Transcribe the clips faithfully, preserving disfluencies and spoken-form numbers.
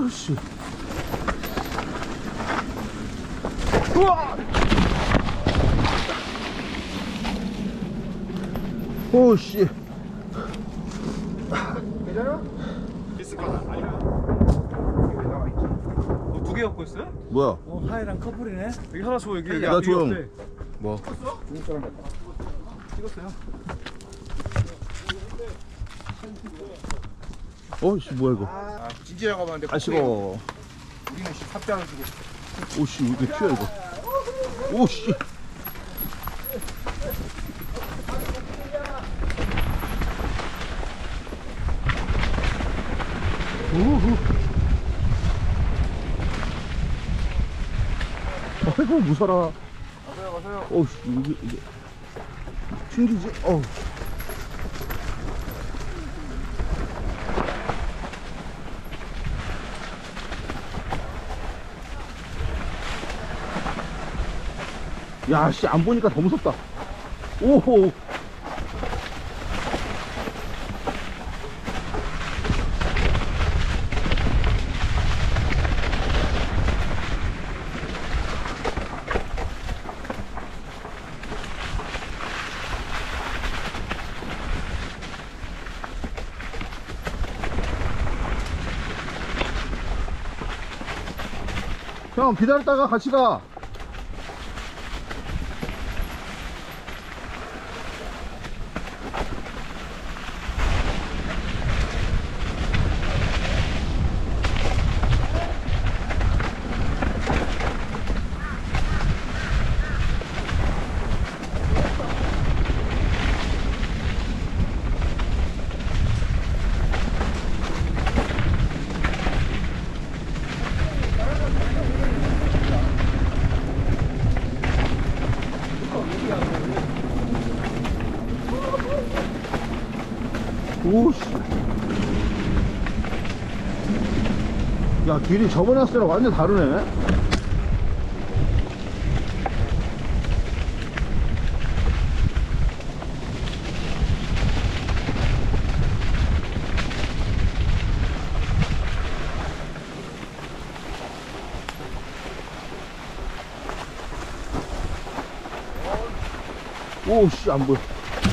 오씨. 우와. 오씨. 괜찮아? 있을 거다. 아니야. 두 개 갖고 있어요? 뭐야? 어, 하이랑 커플이네. 여기 하나 줘. 여기 여기 나 앞이 줘. 없대. 뭐? 중국 사람 같다. 찍었어요? 어씨 뭐야 이거? 아 진지하고 봤는데. 아 식어. 우리는 씨 삽장을 주고. 오씨 왜 이렇게 튀어 이거? 오씨. 우후. 아이고 무서라. 가세요 가세요. 어우 이게 이게 튕기지? 어우. 야씨 안 보니까 더 무섭다. 오호. 형 기다렸다가 같이 가. 오씨. 야 길이 저번에 왔을 때랑 완전 다르네. 오씨 안 보여.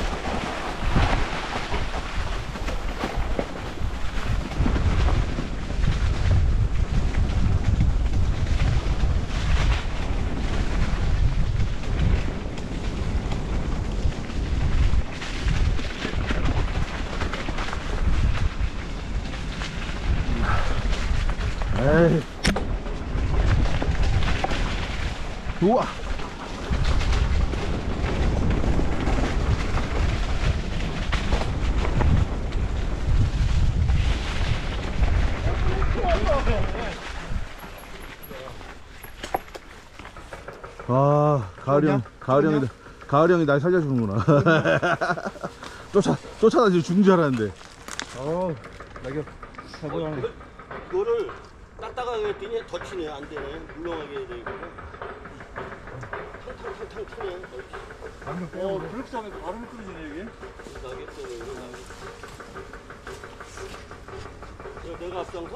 에이. 우와. 아, 가을이 형, 가을이 형이, 가을이 형이 날 살려주는구나. 쫓아, 쫓아다니지 죽는 줄 알았는데. 어 낙엽. 이거를 딱딱하게 했더니 더 치네. 안 되네. 물렁하게 해야 돼 이거. 탕탕탕탕 치네. 어, 그렇게 하면 바로 미끄러지네, 여기. 나겠어 이거. 이거 내가 앞장서?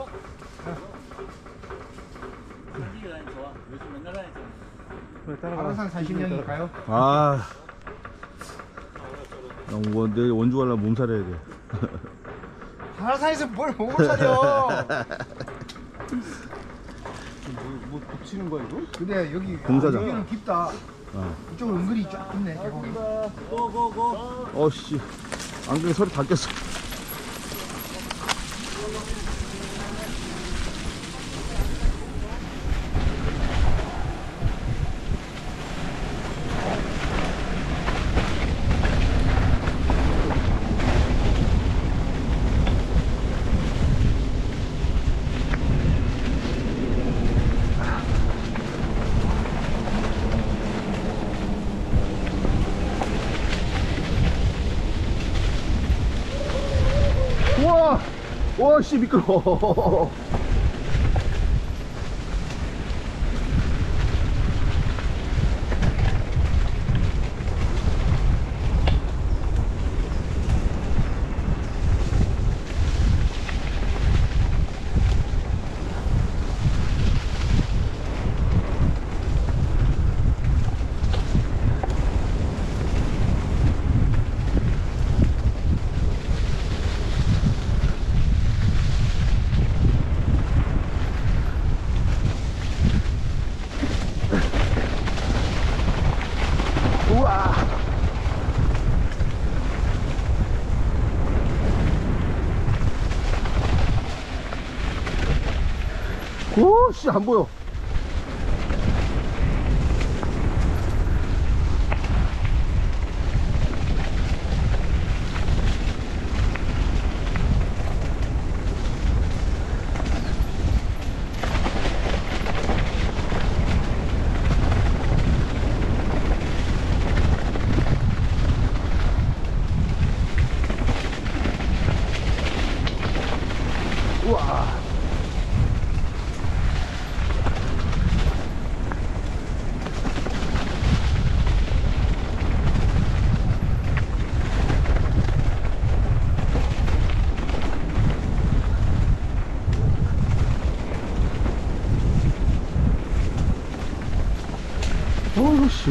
달리기 다니 좋아. 요즘 맨날 다니잖아. 아라산 사십 년일까요? 아, 형, 뭐, 내일 원주 가려면 몸살 해야 돼. 아라산에서 뭘 몸을 차려? 뭐, 뭐 붙이는 거야 이거? 근데 여기 공사장. 아, 여기는 깊다. 어. 이쪽은 은근히 쫙 깊네 계곡이. 고고고. 어씨, 안경에 소리 다 꼈어. 우와! 와씨 미끄러워. 오, 씨, 안 보여. 우와. 어우, 씨.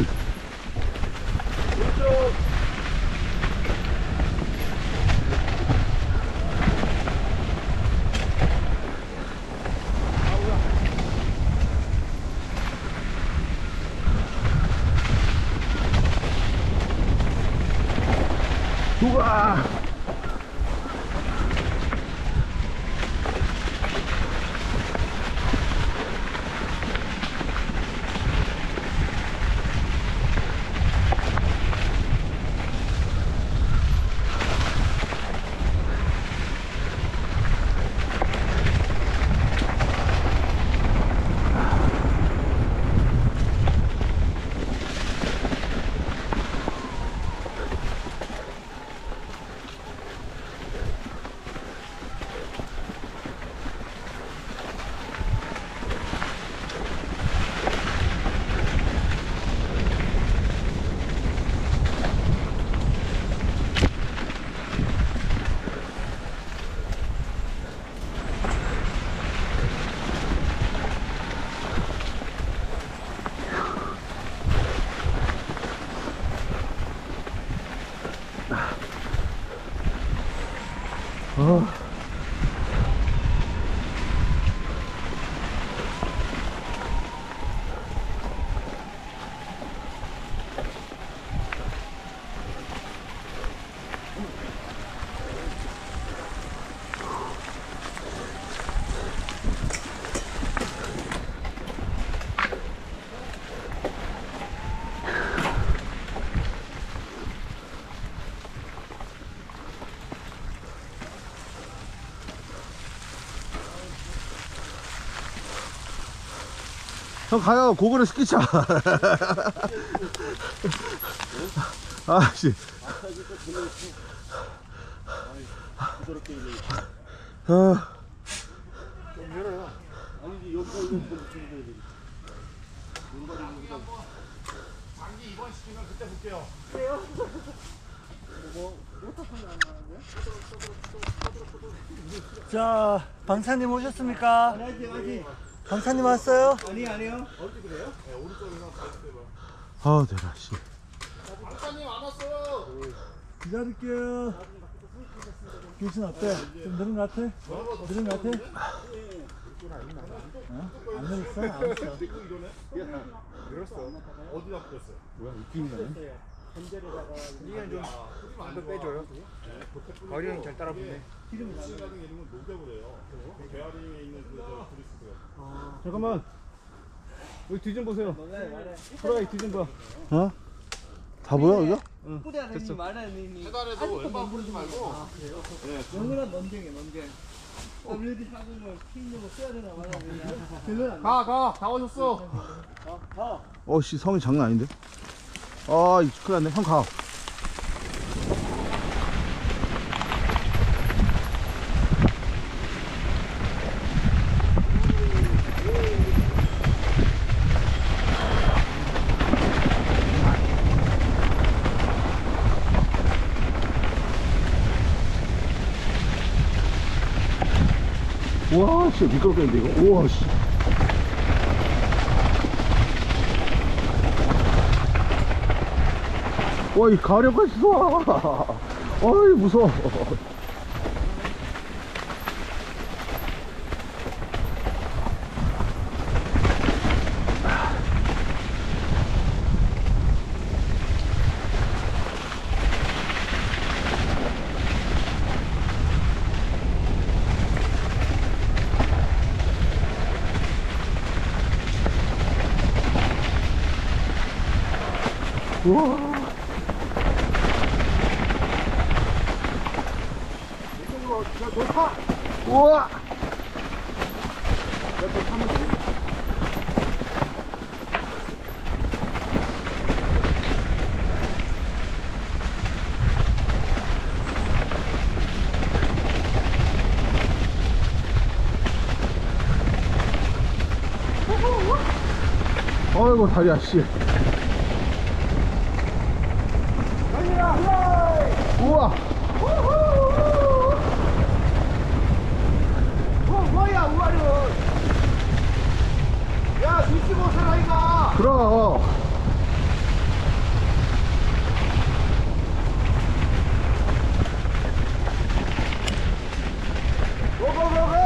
우와. 어. 형 가요. 고글을 시키자. 아씨. 아. 아니지 여기서 이거 붙여줘야 돼. 장기 이번 시즌은 그때 볼게요. 자, 방사님 오셨습니까? 아니, 아니. 방사님 왔어요? 아니, 아니요. 아, 내가 씨. 박사님 안 왔어요. 기다릴게요. 교신 어때? 좀 늘은 것 같아? 늘은 것 같아? 어? 안 늘었어? 알았어. 어디다 붙였어요? 뭐야, 웃기는 거네. 이게 좀, 좀더 빼줘요. 가을이 형이 잘 따라붙네. 잠깐만. 여기 뒤 좀 보세요. 프라이 뒤 좀 봐. 어? 다 보여, 이거? 됐어. 계단에도 왼발 부르지 말고. 영어란 논쟁이야, 논쟁. 더블유디 사공을 킹으로 써야 되나 말아야 되나. 가, 가. 다 오셨어. 어, 씨, 성이 장난 아닌데? 아, 이 큰일 났네. 형 가. 와, 진짜 미끄럽겠는데, 이거? 우와, 씨. 와, 이 가려가 있어. 어이, 무서워. 우와. 이쪽으로 너 타. 우와. 너또 타면 돼. 어이구 다리야 씨. 우와. 어 뭐야 우아는. 야 뒤집어 사라이가. 그럼. 고고고고.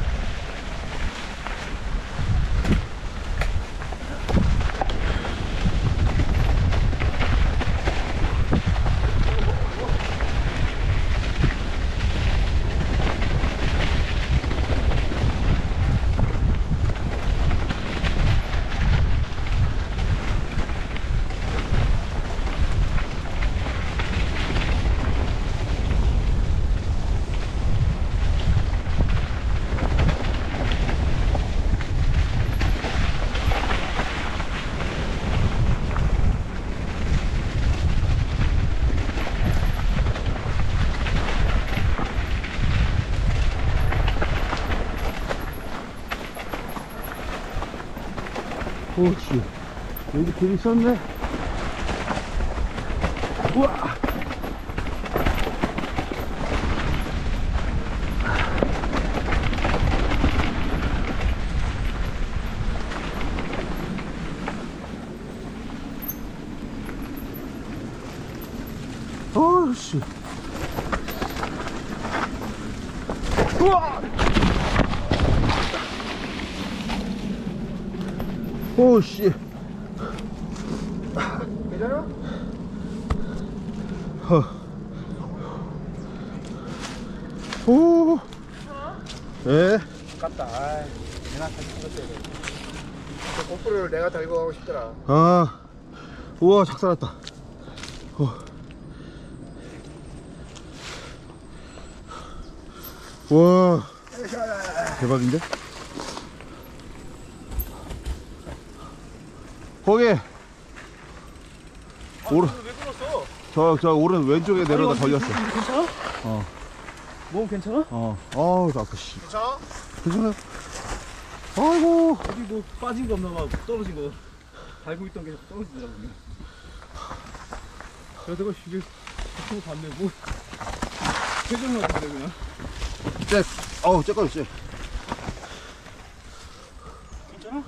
오씨. 여기 길 있었네. 우와. 어씨. 우와. 오씨. 괜찮아? 허. 오. 예. 아깝다. 아이, 내가 다시 찍었어야 돼. 저 고프로를 내가 달고 가고 싶더라. 아. 우와 작살났다. 어. 와. 대박인데? 거기 오른 왜 그랬어? 저 저 오른 왼쪽에 내려다 걸렸어. 괜찮아? 어. 몸 괜찮아? 어. 어우 나 아파 씨. 괜찮아? 괜찮아요? 아이고. 어디 뭐 빠진 거 없나 봐. 떨어진 거. 달고 있던 게 떨어지더라고. 그러다가 이게 같은 거 봤네. 뭐 표정 같은데 그냥. 쟤. 어우 쟤까지 쟤. 괜찮아?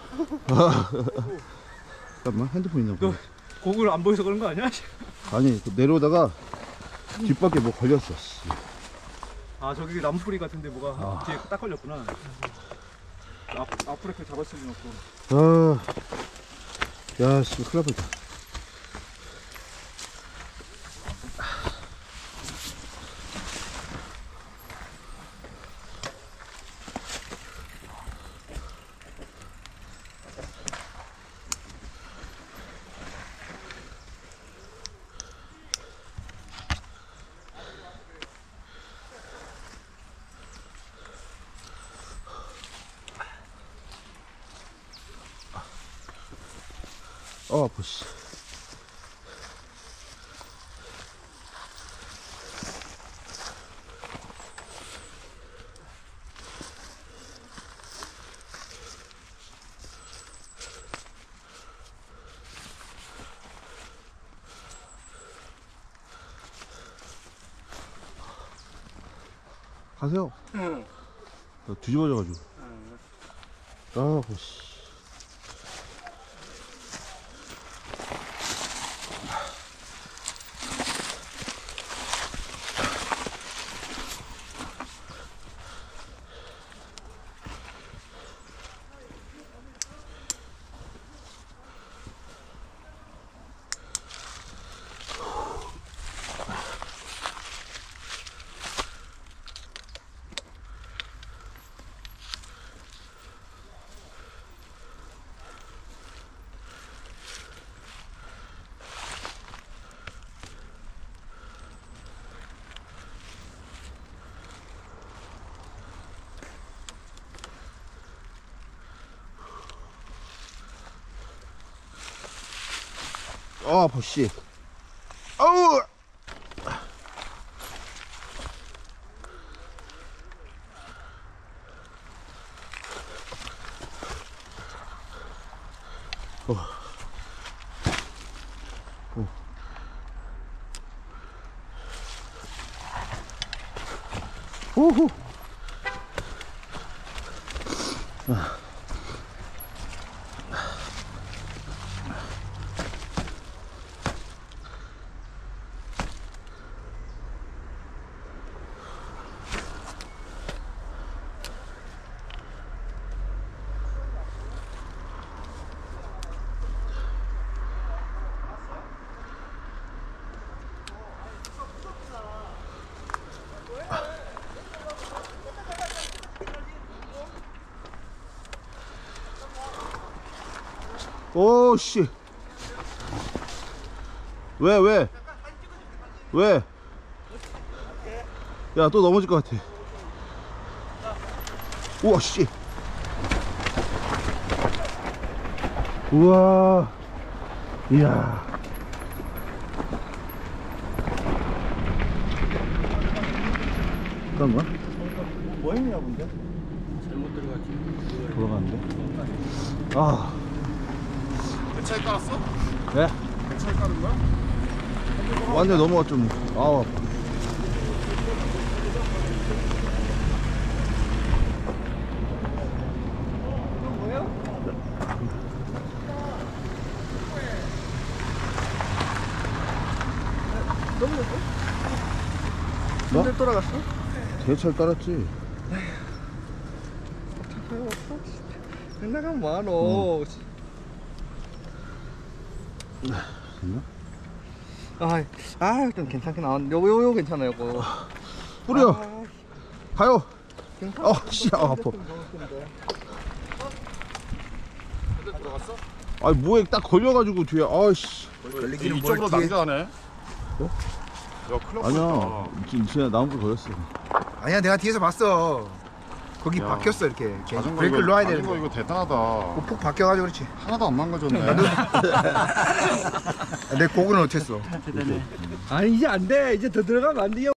잠깐만 핸드폰 있나 보네. 곡을 안 보여서 그런 거 아니야? 아니 그 내려오다가 뒷바퀴 뭐 걸렸어. 씨. 아 저기 나무 뿌리 같은데 뭐가 아. 뒤에 딱 걸렸구나. 앞, 앞으로 이렇게 잡았을 리 없고. 아. 야 씨 큰일 날 뻔했다. 어 아파 씨. 가세요. 응. 나 뒤집어져가지고. 아, 씨. 아, 아파, 씨. 아우! 어. 어. 오호. 아. 오, 씨. 왜, 왜? 왜? 야, 또 넘어질 것 같아. 우와, 씨. 우와. 이야. 그런가? 뭐 했냐 본데? 잘못 들어갔지. 돌아가는데? 아. 배차에 깔았어? 네? 배차에 깔은 거야? 완전 넘어갔죠, 뭐. 아우, 아파. 뭐? 근데 돌아갔어? 대철 따랐지. 나가면 뭐하노? 됐나? 아, 아, 일단 괜찮게 나왔는데 요거 요거 괜찮아요. 요거. 뿌려. 아, 가요. 괜찮아. 어, 씨, 아, 아파. 아, 뭐에 딱 걸려가지고 뒤에, 아씨. 걸리기는 이쪽으로 뭘 뒤에- 난가네. 어? 야, 큰일 났다. 아니야. 지- 진짜 나무불 걸렸어. 아니야, 내가 뒤에서 봤어. 거기 야, 박혔어 이렇게. 자전거 브레이크를 이거, 놓아야 자전거 되는데. 이거 대단하다. 뭐 푹 박혀가지고 그렇지. 하나도 안 망가졌네. 내 곡은 어땠어? 아니 이제 안 돼. 이제 더 들어가면 안 돼요.